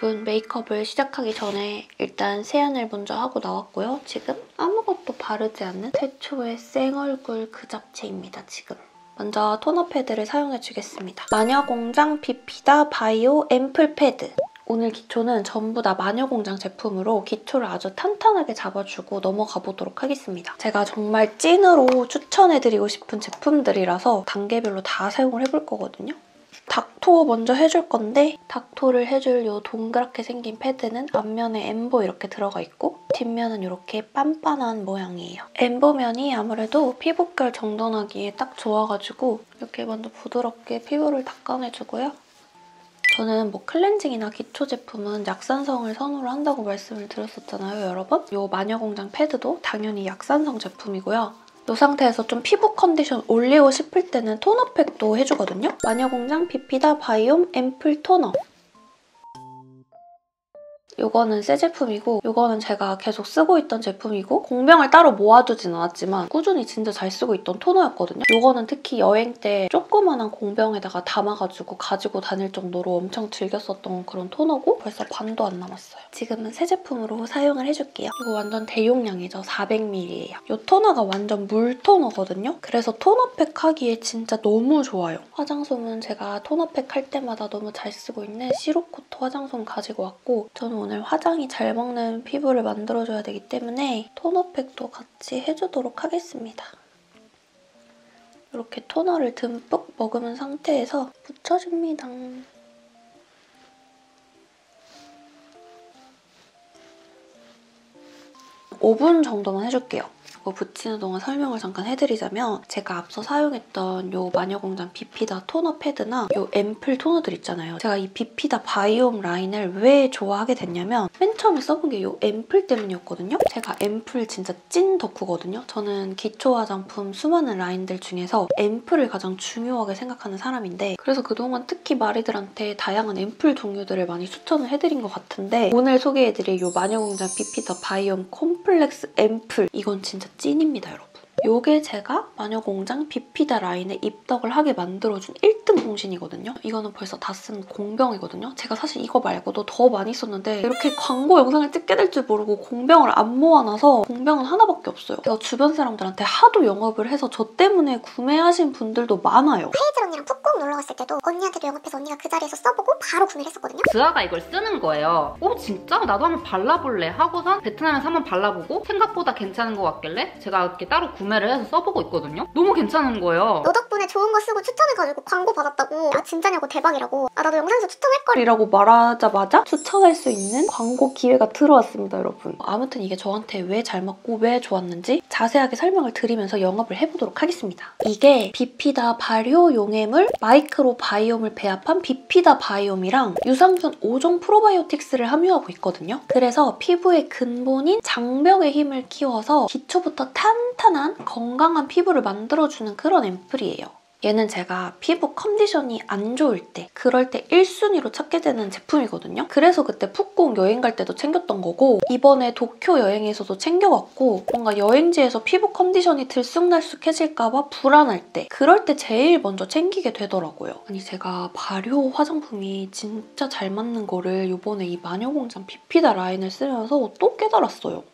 여러분, 메이크업을 시작하기 전에 일단 세안을 먼저 하고 나왔고요. 지금 아무것도 바르지 않는 최초의 생얼굴 그 잡채입니다, 지금. 먼저 토너 패드를 사용해주겠습니다. 마녀공장 비피다 바이오 앰플 패드. 오늘 기초는 전부 다 마녀공장 제품으로 기초를 아주 탄탄하게 잡아주고 넘어가 보도록 하겠습니다. 제가 정말 찐으로 추천해드리고 싶은 제품들이라서 단계별로 다 사용을 해볼 거거든요. 닥토 먼저 해줄 건데 닥토를 해줄 이 동그랗게 생긴 패드는 앞면에 엠보 이렇게 들어가 있고 뒷면은 이렇게 빤빤한 모양이에요. 엠보면이 아무래도 피부결 정돈하기에 딱 좋아가지고 이렇게 먼저 부드럽게 피부를 닦아내주고요. 저는 뭐 클렌징이나 기초 제품은 약산성을 선호를 한다고 말씀을 드렸었잖아요, 여러분? 이 마녀공장 패드도 당연히 약산성 제품이고요. 이 상태에서 좀 피부 컨디션 올리고 싶을 때는 토너팩도 해주거든요. 마녀공장 비피다 바이옴 앰플 토너. 이거는 새 제품이고 이거는 제가 계속 쓰고 있던 제품이고 공병을 따로 모아두진 않았지만 꾸준히 진짜 잘 쓰고 있던 토너였거든요. 이거는 특히 여행 때 조그만한 공병에다가 담아가지고 가지고 다닐 정도로 엄청 즐겨 썼던 그런 토너고 벌써 반도 안 남았어요. 지금은 새 제품으로 사용을 해줄게요. 이거 완전 대용량이죠. 400ml예요. 이 토너가 완전 물 토너거든요. 그래서 토너팩 하기에 진짜 너무 좋아요. 화장솜은 제가 토너팩 할 때마다 너무 잘 쓰고 있는 시로코트 화장솜 가지고 왔고 저는 오늘 화장이 잘 먹는 피부를 만들어줘야 되기 때문에 토너팩도 같이 해주도록 하겠습니다. 이렇게 토너를 듬뿍 머금은 상태에서 붙여줍니다. 5분 정도만 해줄게요. 이거 붙이는 동안 설명을 잠깐 해드리자면 제가 앞서 사용했던 이 마녀공장 비피다 토너 패드나 이 앰플 토너들 있잖아요. 제가 이 비피다 바이옴 라인을 왜 좋아하게 됐냐면 맨 처음에 써본 게 이 앰플 때문이었거든요. 제가 앰플 진짜 찐 덕후거든요. 저는 기초 화장품 수많은 라인들 중에서 앰플을 가장 중요하게 생각하는 사람인데 그래서 그동안 특히 마리들한테 다양한 앰플 종류들을 많이 추천을 해드린 것 같은데 오늘 소개해드릴 이 마녀공장 비피다 바이옴 콤플렉스 앰플 이건 진짜 찐입니다, 여러분. 요게 제가 마녀공장 비피다 라인에 입덕을 하게 만들어준 1등 공신이거든요. 이거는 벌써 다 쓴 공병이거든요. 제가 사실 이거 말고도 더 많이 썼는데 이렇게 광고 영상을 찍게 될 줄 모르고 공병을 안 모아놔서 공병은 하나밖에 없어요. 제가 주변 사람들한테 하도 영업을 해서 저 때문에 구매하신 분들도 많아요. 헤이즐 언니랑 푹꼭 놀러 갔을 때도 언니한테도 영업해서 언니가 그 자리에서 써보고 바로 구매를 했었거든요. 드아가 이걸 쓰는 거예요. 진짜? 나도 한번 발라볼래 하고선 베트남에서 한번 발라보고 생각보다 괜찮은 것 같길래 제가 이렇게 따로 구매를 해서 써보고 있거든요. 너무 괜찮은 거예요. 너 덕분에 좋은 거 쓰고 추천해가지고 광고 받았다고. 아 진짜냐고 대박이라고. 아 나도 영상에서 추천할걸. 이라고 말하자마자 추천할 수 있는 광고 기회가 들어왔습니다, 여러분. 아무튼 이게 저한테 왜 잘 맞고 왜 좋았는지 자세하게 설명을 드리면서 영업을 해보도록 하겠습니다. 이게 비피다 발효 용해물 마이크로 바이옴을 배합한 비피다 바이옴이랑 유산균 5종 프로바이오틱스를 함유하고 있거든요. 그래서 피부의 근본인 장벽의 힘을 키워서 기초부터 탄탄한 건강한 피부를 만들어주는 그런 앰플이에요. 얘는 제가 피부 컨디션이 안 좋을 때 그럴 때 1순위로 찾게 되는 제품이거든요. 그래서 그때 푹꼭 여행 갈 때도 챙겼던 거고 이번에 도쿄 여행에서도 챙겨갔고 뭔가 여행지에서 피부 컨디션이 들쑥날쑥해질까 봐 불안할 때 그럴 때 제일 먼저 챙기게 되더라고요. 아니 제가 발효 화장품이 진짜 잘 맞는 거를 이번에 이 마녀공장 비피다 라인을 쓰면서 또 깨달았어요.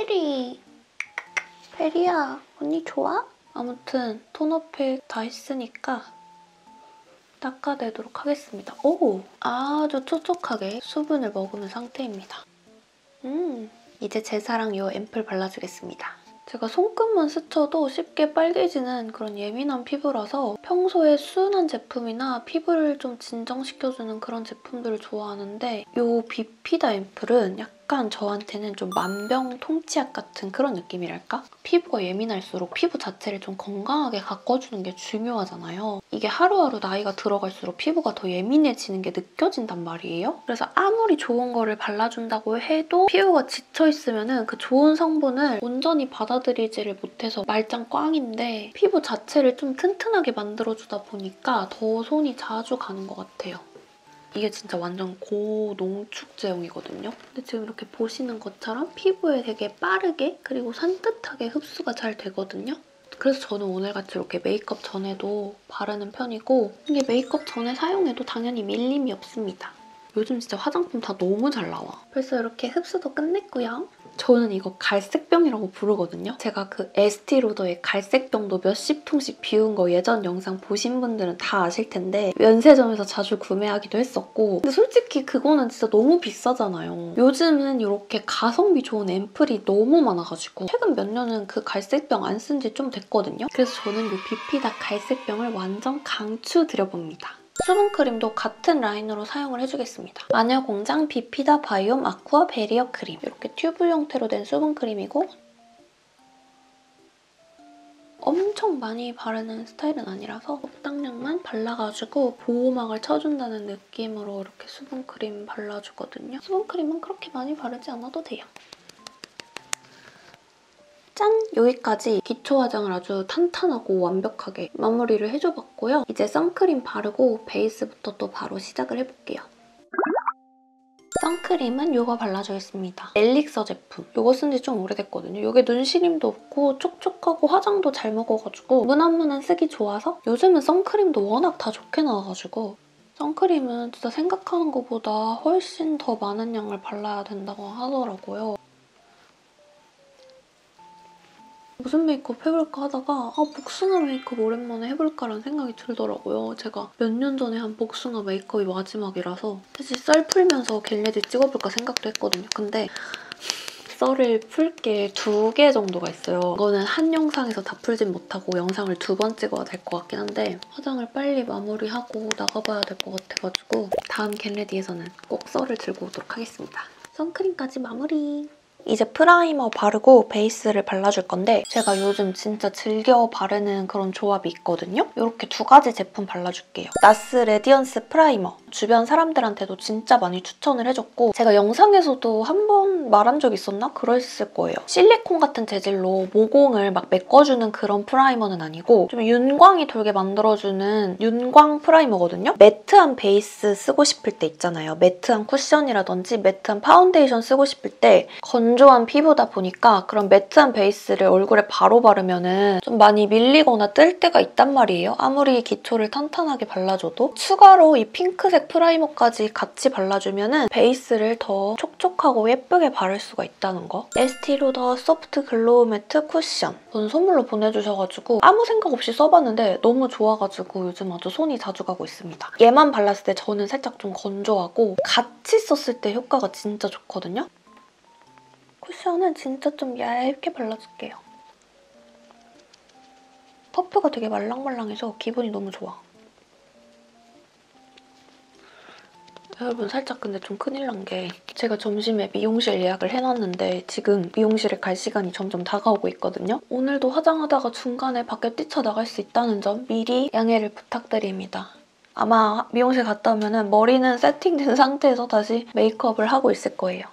페리야 언니 좋아? 아무튼 토너팩 다 했으니까 닦아내도록 하겠습니다. 오! 아주 촉촉하게 수분을 머금은 상태입니다. 이제 제 사랑 이 앰플 발라주겠습니다. 제가 손끝만 스쳐도 쉽게 빨개지는 그런 예민한 피부라서 평소에 수은한 제품이나 피부를 좀 진정시켜주는 그런 제품들을 좋아하는데 이 비피다 앰플은 약간 저한테는 좀 만병통치약 같은 그런 느낌이랄까? 피부가 예민할수록 피부 자체를 좀 건강하게 가꿔주는 게 중요하잖아요. 이게 하루하루 나이가 들어갈수록 피부가 더 예민해지는 게 느껴진단 말이에요. 그래서 아무리 좋은 거를 발라준다고 해도 피부가 지쳐있으면 그 좋은 성분을 온전히 받아들이지를 못해서 말짱 꽝인데 피부 자체를 좀 튼튼하게 만들어주다 보니까 더 손이 자주 가는 것 같아요. 이게 진짜 완전 고농축 제형이거든요. 근데 지금 이렇게 보시는 것처럼 피부에 되게 빠르게 그리고 산뜻하게 흡수가 잘 되거든요. 그래서 저는 오늘같이 이렇게 메이크업 전에도 바르는 편이고 이게 메이크업 전에 사용해도 당연히 밀림이 없습니다. 요즘 진짜 화장품 다 너무 잘 나와. 벌써 이렇게 흡수도 끝냈고요. 저는 이거 갈색병이라고 부르거든요. 제가 그 에스티로더의 갈색병도 몇십 통씩 비운 거 예전 영상 보신 분들은 다 아실 텐데 면세점에서 자주 구매하기도 했었고 근데 솔직히 그거는 진짜 너무 비싸잖아요. 요즘은 이렇게 가성비 좋은 앰플이 너무 많아가지고 최근 몇 년은 그 갈색병 안 쓴 지 좀 됐거든요. 그래서 저는 이 비피다 갈색병을 완전 강추드려봅니다. 수분크림도 같은 라인으로 사용을 해주겠습니다. 마녀공장 비피다 바이옴 아쿠아 베리어 크림. 이렇게 튜브 형태로 된 수분크림이고 엄청 많이 바르는 스타일은 아니라서 적당량만 발라가지고 보호막을 쳐준다는 느낌으로 이렇게 수분크림 발라주거든요. 수분크림은 그렇게 많이 바르지 않아도 돼요. 짠! 여기까지 기초 화장을 아주 탄탄하고 완벽하게 마무리를 해줘봤고요. 이제 선크림 바르고 베이스부터 또 바로 시작을 해볼게요. 선크림은 이거 발라주겠습니다. 엘릭서 제품. 이거 쓴 지 좀 오래됐거든요. 이게 눈시림도 없고 촉촉하고 화장도 잘 먹어가지고 무난무난 쓰기 좋아서 요즘은 선크림도 워낙 다 좋게 나와가지고 선크림은 진짜 생각하는 것보다 훨씬 더 많은 양을 발라야 된다고 하더라고요. 무슨 메이크업 해볼까 하다가 복숭아 메이크업 오랜만에 해볼까라는 생각이 들더라고요. 제가 몇 년 전에 한 복숭아 메이크업이 마지막이라서 사실 썰 풀면서 겟레디 찍어볼까 생각도 했거든요. 근데 썰을 풀 게 2개 정도가 있어요. 이거는 한 영상에서 다 풀진 못하고 영상을 2번 찍어야 될 것 같긴 한데 화장을 빨리 마무리하고 나가봐야 될 것 같아가지고 다음 겟레디에서는 꼭 썰을 들고 오도록 하겠습니다. 선크림까지 마무리! 이제 프라이머 바르고 베이스를 발라줄 건데 제가 요즘 진짜 즐겨 바르는 그런 조합이 있거든요. 이렇게 2가지 제품 발라줄게요. 나스 레디언스 프라이머. 주변 사람들한테도 진짜 많이 추천을 해줬고 제가 영상에서도 한 번 말한 적 있었나? 그랬을 거예요. 실리콘 같은 재질로 모공을 막 메꿔주는 그런 프라이머는 아니고 좀 윤광이 돌게 만들어주는 윤광 프라이머거든요. 매트한 베이스 쓰고 싶을 때 있잖아요. 매트한 쿠션이라든지 매트한 파운데이션 쓰고 싶을 때 건조한 피부다 보니까 그런 매트한 베이스를 얼굴에 바로 바르면 좀 많이 밀리거나 뜰 때가 있단 말이에요. 아무리 기초를 탄탄하게 발라줘도 추가로 이 핑크색 프라이머까지 같이 발라주면 베이스를 더 촉촉하고 예쁘게 바를 수가 있다는 거. 에스티로더 소프트 글로우 매트 쿠션. 전 선물로 보내주셔가지고 아무 생각 없이 써봤는데 너무 좋아가지고 요즘 아주 손이 자주 가고 있습니다. 얘만 발랐을 때 저는 살짝 좀 건조하고 같이 썼을 때 효과가 진짜 좋거든요. 쿠션은 진짜 좀 얇게 발라줄게요. 퍼프가 되게 말랑말랑해서 기분이 너무 좋아. 여러분 살짝 근데 좀 큰일 난 게 제가 점심에 미용실 예약을 해놨는데 지금 미용실에 갈 시간이 점점 다가오고 있거든요. 오늘도 화장하다가 중간에 밖에 뛰쳐나갈 수 있다는 점 미리 양해를 부탁드립니다. 아마 미용실 갔다 오면 머리는 세팅된 상태에서 다시 메이크업을 하고 있을 거예요.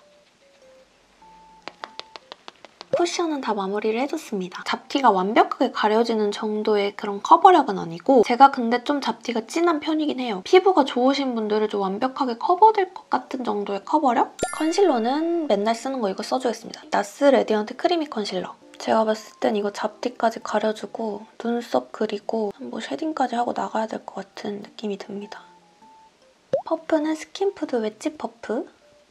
쿠션은 다 마무리를 해줬습니다. 잡티가 완벽하게 가려지는 정도의 그런 커버력은 아니고 제가 근데 좀 잡티가 진한 편이긴 해요. 피부가 좋으신 분들은 좀 완벽하게 커버될 것 같은 정도의 커버력? 컨실러는 맨날 쓰는 거 이거 써주겠습니다. 나스 레디언트 크리미 컨실러. 제가 봤을 땐 이거 잡티까지 가려주고 눈썹 그리고 뭐 쉐딩까지 하고 나가야 될 것 같은 느낌이 듭니다. 퍼프는 스킨푸드 웨지 퍼프.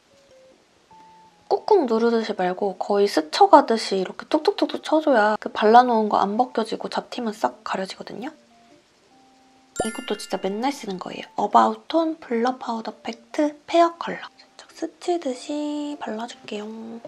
꾹꾹 누르듯이 말고 거의 스쳐가듯이 이렇게 톡톡톡톡 쳐줘야 그 발라놓은 거 안 벗겨지고 잡티만 싹 가려지거든요. 이것도 진짜 맨날 쓰는 거예요. 어바웃톤 블러 파우더 팩트 페어 컬러. 살짝 스치듯이 발라줄게요.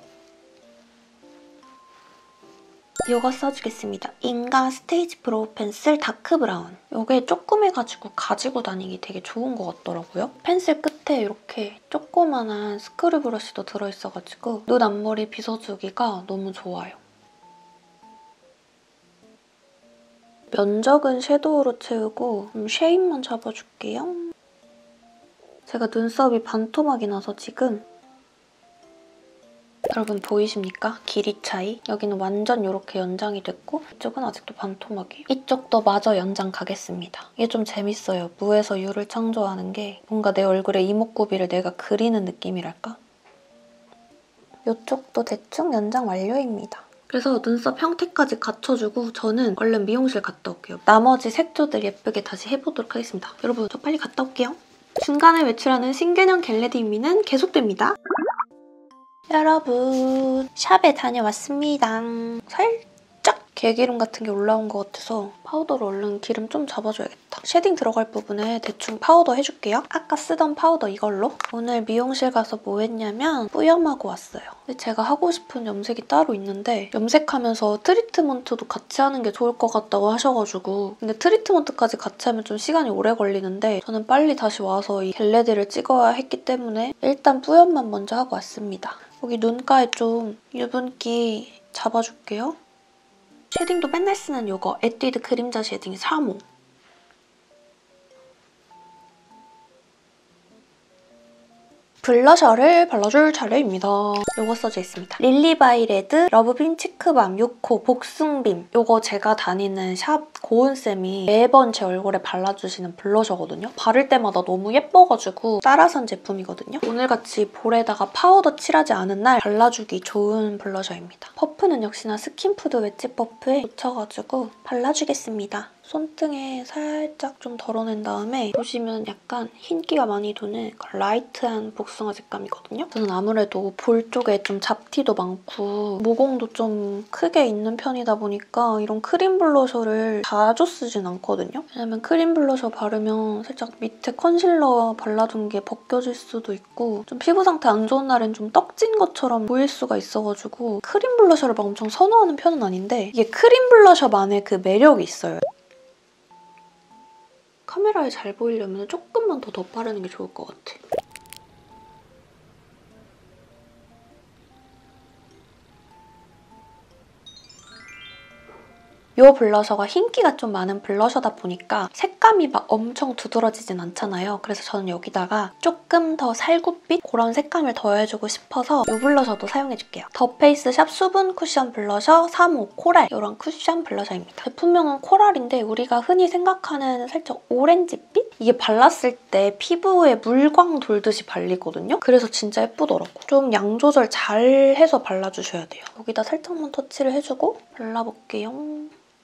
이거 써주겠습니다. 인가 스테이지 브로우 펜슬 다크 브라운. 이게 조그매가지고 가지고 다니기 되게 좋은 것 같더라고요. 펜슬 끝에 이렇게 조그만한 스크류 브러쉬도 들어있어가지고 눈 앞머리 빗어주기가 너무 좋아요. 면적은 섀도우로 채우고 쉐입만 잡아줄게요. 제가 눈썹이 반토막이 나서 지금 여러분 보이십니까? 길이 차이. 여기는 완전 이렇게 연장이 됐고 이쪽은 아직도 반토막이에요. 이쪽도 마저 연장 가겠습니다. 이게 좀 재밌어요. 무에서 유를 창조하는 게 뭔가 내 얼굴에 이목구비를 내가 그리는 느낌이랄까? 이쪽도 대충 연장 완료입니다. 그래서 눈썹 형태까지 갖춰주고 저는 얼른 미용실 갔다 올게요. 나머지 색조들 예쁘게 다시 해보도록 하겠습니다. 여러분 저 빨리 갔다 올게요. 중간에 외출하는 신개념 겟레디미는 계속됩니다. 여러분, 샵에 다녀왔습니다. 살짝 개기름 같은 게 올라온 것 같아서 파우더로 얼른 기름 좀 잡아줘야겠다. 쉐딩 들어갈 부분에 대충 파우더 해줄게요. 아까 쓰던 파우더 이걸로. 오늘 미용실 가서 뭐 했냐면 뿌염하고 왔어요. 근데 제가 하고 싶은 염색이 따로 있는데 염색하면서 트리트먼트도 같이 하는 게 좋을 것 같다고 하셔가지고 근데 트리트먼트까지 같이 하면 좀 시간이 오래 걸리는데 저는 빨리 다시 와서 이 겟레디를 찍어야 했기 때문에 일단 뿌염만 먼저 하고 왔습니다. 여기 눈가에 좀 유분기 잡아줄게요. 쉐딩도 맨날 쓰는 이거 에뛰드 그림자 쉐딩 3호. 블러셔를 발라줄 차례입니다. 이거 써져 있습니다. 릴리바이레드 러브빔 치크밤 6호 복숭빔. 이거 제가 다니는 샵 고은쌤이 매번 제 얼굴에 발라주시는 블러셔거든요. 바를 때마다 너무 예뻐가지고 따라 산 제품이거든요. 오늘같이 볼에다가 파우더 칠하지 않은 날 발라주기 좋은 블러셔입니다. 퍼프는 역시나 스킨푸드 웨지 퍼프에 묻혀가지고 발라주겠습니다. 손등에 살짝 좀 덜어낸 다음에 보시면 약간 흰기가 많이 도는 라이트한 복숭아 색감이거든요. 저는 아무래도 볼 쪽에 좀 잡티도 많고 모공도 좀 크게 있는 편이다 보니까 이런 크림 블러셔를 자주 쓰진 않거든요. 왜냐면 크림 블러셔 바르면 살짝 밑에 컨실러 발라둔 게 벗겨질 수도 있고 좀 피부 상태 안 좋은 날엔 좀 떡진 것처럼 보일 수가 있어가지고 크림 블러셔를 막 엄청 선호하는 편은 아닌데 이게 크림 블러셔만의 그 매력이 있어요. 카메라에 잘 보이려면 조금만 더 덧바르는 게 좋을 것 같아. 이 블러셔가 흰기가 좀 많은 블러셔다 보니까 색감이 막 엄청 두드러지진 않잖아요. 그래서 저는 여기다가 조금 더 살구빛 그런 색감을 더해주고 싶어서 이 블러셔도 사용해줄게요. 더 페이스 샵 수분 쿠션 블러셔 3호 코랄 이런 쿠션 블러셔입니다. 제품명은 코랄인데 우리가 흔히 생각하는 살짝 오렌지빛? 이게 발랐을 때 피부에 물광 돌듯이 발리거든요. 그래서 진짜 예쁘더라고. 좀 양 조절 잘 해서 발라주셔야 돼요. 여기다 살짝만 터치를 해주고 발라볼게요.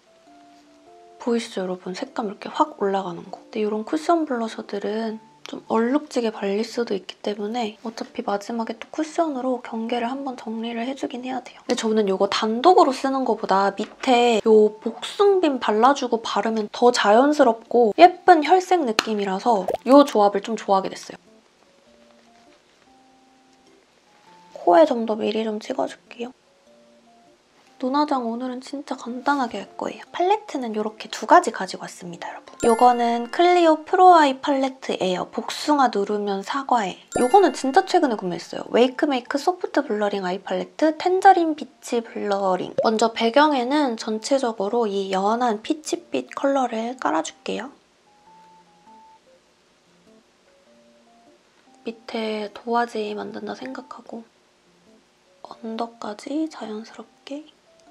보이시죠, 여러분? 색감 이렇게 확 올라가는 거. 근데 이런 쿠션 블러셔들은 좀 얼룩지게 발릴 수도 있기 때문에 어차피 마지막에 또 쿠션으로 경계를 한번 정리를 해주긴 해야 돼요. 근데 저는 이거 단독으로 쓰는 것보다 밑에 이 복숭빔 발라주고 바르면 더 자연스럽고 예쁜 혈색 느낌이라서 이 조합을 좀 좋아하게 됐어요. 코에 좀 더 미리 좀 찍어줄게요. 눈화장 오늘은 진짜 간단하게 할 거예요. 팔레트는 이렇게 두 가지 가지고 왔습니다, 여러분. 이거는 클리오 프로아이 팔레트 에어 복숭아 누르면 사과해. 이거는 진짜 최근에 구매했어요. 웨이크메이크 소프트 블러링 아이 팔레트 텐저린 피치 블러링. 먼저 배경에는 전체적으로 이 연한 피치빛 컬러를 깔아줄게요. 밑에 도화지 만든다 생각하고 언더까지 자연스럽게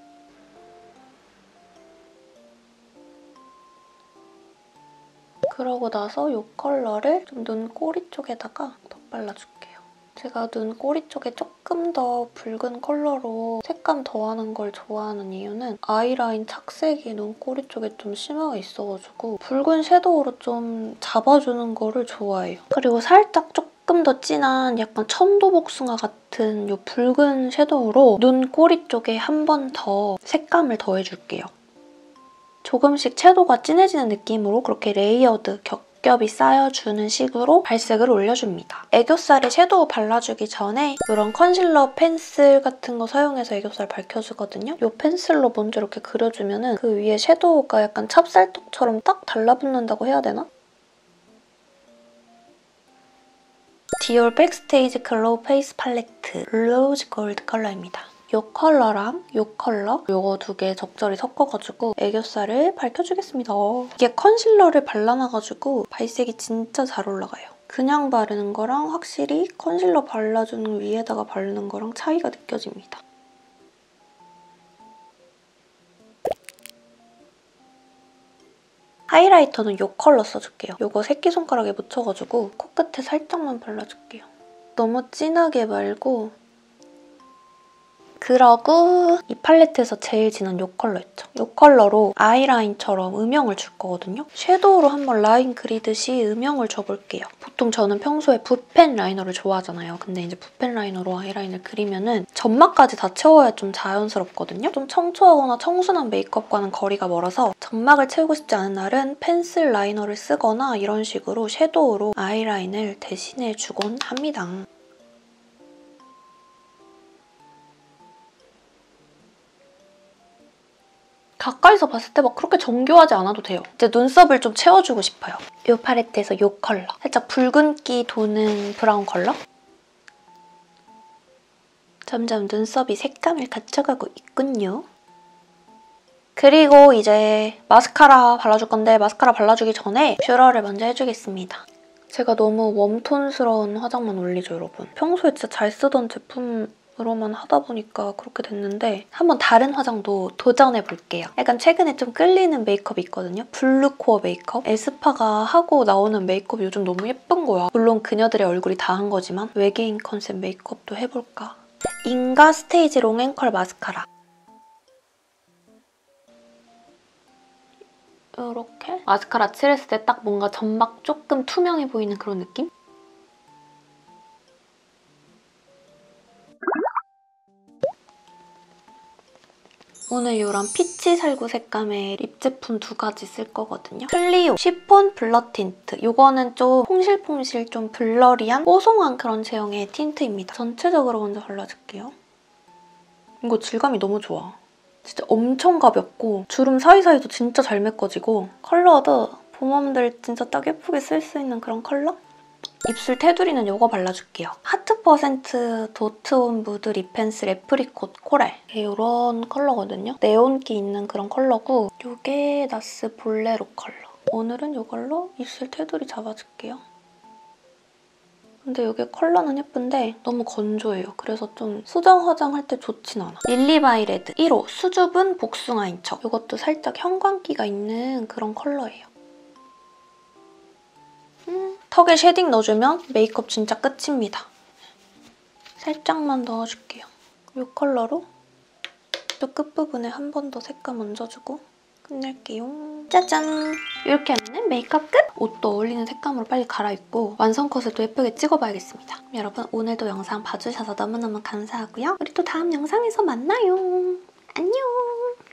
그러고 나서 이 컬러를 좀 눈꼬리 쪽에다가 덧발라줄게요. 제가 눈꼬리 쪽에 조금 더 붉은 컬러로 색감 더하는 걸 좋아하는 이유는 아이라인 착색이 눈꼬리 쪽에 좀 심하게 있어가지고 붉은 섀도우로 좀 잡아주는 거를 좋아해요. 그리고 살짝 조금 더 진한 약간 천도복숭아 같은 이 붉은 섀도우로 눈꼬리 쪽에 한 번 더 색감을 더해줄게요. 조금씩 채도가 진해지는 느낌으로 그렇게 레이어드, 겹겹이 쌓여주는 식으로 발색을 올려줍니다. 애교살에 섀도우 발라주기 전에 이런 컨실러 펜슬 같은 거 사용해서 애교살 밝혀주거든요. 이 펜슬로 먼저 이렇게 그려주면 그 위에 섀도우가 약간 찹쌀떡처럼 딱 달라붙는다고 해야 되나? 디올 백스테이지 글로우 페이스 팔레트 로즈 골드 컬러입니다. 이 컬러랑 이 컬러 이거 두 개 적절히 섞어가지고 애교살을 밝혀주겠습니다. 이게 컨실러를 발라놔가지고 발색이 진짜 잘 올라가요. 그냥 바르는 거랑 확실히 컨실러 발라주는 위에다가 바르는 거랑 차이가 느껴집니다. 하이라이터는 이 컬러 써줄게요. 이거 새끼손가락에 묻혀가지고 코끝에 살짝만 발라줄게요. 너무 진하게 말고 그러고 이 팔레트에서 제일 진한 이 컬러 있죠? 이 컬러로 아이라인처럼 음영을 줄 거거든요. 섀도우로 한번 라인 그리듯이 음영을 줘볼게요. 보통 저는 평소에 붓펜 라이너를 좋아하잖아요. 근데 이제 붓펜 라이너로 아이라인을 그리면은 점막까지 다 채워야 좀 자연스럽거든요. 좀 청초하거나 청순한 메이크업과는 거리가 멀어서 점막을 채우고 싶지 않은 날은 펜슬 라이너를 쓰거나 이런 식으로 섀도우로 아이라인을 대신해주곤 합니다. 가까이서 봤을 때 막 그렇게 정교하지 않아도 돼요. 이제 눈썹을 좀 채워주고 싶어요. 이 팔레트에서 이 컬러. 살짝 붉은기 도는 브라운 컬러. 점점 눈썹이 색감을 갖춰가고 있군요. 그리고 이제 마스카라 발라줄 건데 마스카라 발라주기 전에 뷰러를 먼저 해주겠습니다. 제가 너무 웜톤스러운 화장만 올리죠, 여러분. 평소에 진짜 잘 쓰던 제품으로만 하다 보니까 그렇게 됐는데 한번 다른 화장도 도전해볼게요. 약간 최근에 좀 끌리는 메이크업이 있거든요. 블루코어 메이크업. 에스파가 하고 나오는 메이크업이 요즘 너무 예쁜 거야. 물론 그녀들의 얼굴이 다 한 거지만 외계인 컨셉 메이크업도 해볼까. 인가 스테이지 롱앤컬 마스카라. 이렇게 마스카라 칠했을 때 딱 뭔가 점막 조금 투명해 보이는 그런 느낌? 오늘 이런 피치 살구 색감의 립 제품 2가지 쓸 거거든요. 클리오 시폰 블러 틴트. 이거는 좀 퐁실퐁실 좀 블러리한 뽀송한 그런 제형의 틴트입니다. 전체적으로 먼저 발라줄게요. 이거 질감이 너무 좋아. 진짜 엄청 가볍고 주름 사이사이도 진짜 잘 메꿔지고 컬러도 봄웜들 진짜 딱 예쁘게 쓸 수 있는 그런 컬러? 입술 테두리는 이거 발라줄게요. 하트 퍼센트 도트온 무드 립 펜슬 애프리콧 코랄. 이런 컬러거든요. 네온기 있는 그런 컬러고 이게 나스 볼레로 컬러. 오늘은 이걸로 입술 테두리 잡아줄게요. 근데 이게 컬러는 예쁜데 너무 건조해요. 그래서 좀 수정 화장할 때 좋진 않아. 릴리바이레드 1호 수줍은 복숭아 인척. 이것도 살짝 형광기가 있는 그런 컬러예요. 턱에 쉐딩 넣어주면 메이크업 진짜 끝입니다. 살짝만 넣어줄게요. 이 컬러로 또 끝부분에 한 번 더 색감 얹어주고 끝낼게요. 짜잔! 이렇게 하면 메이크업 끝! 옷도 어울리는 색감으로 빨리 갈아입고 완성컷을 또 예쁘게 찍어봐야겠습니다. 여러분 오늘도 영상 봐주셔서 너무너무 감사하고요. 우리 또 다음 영상에서 만나요. 안녕!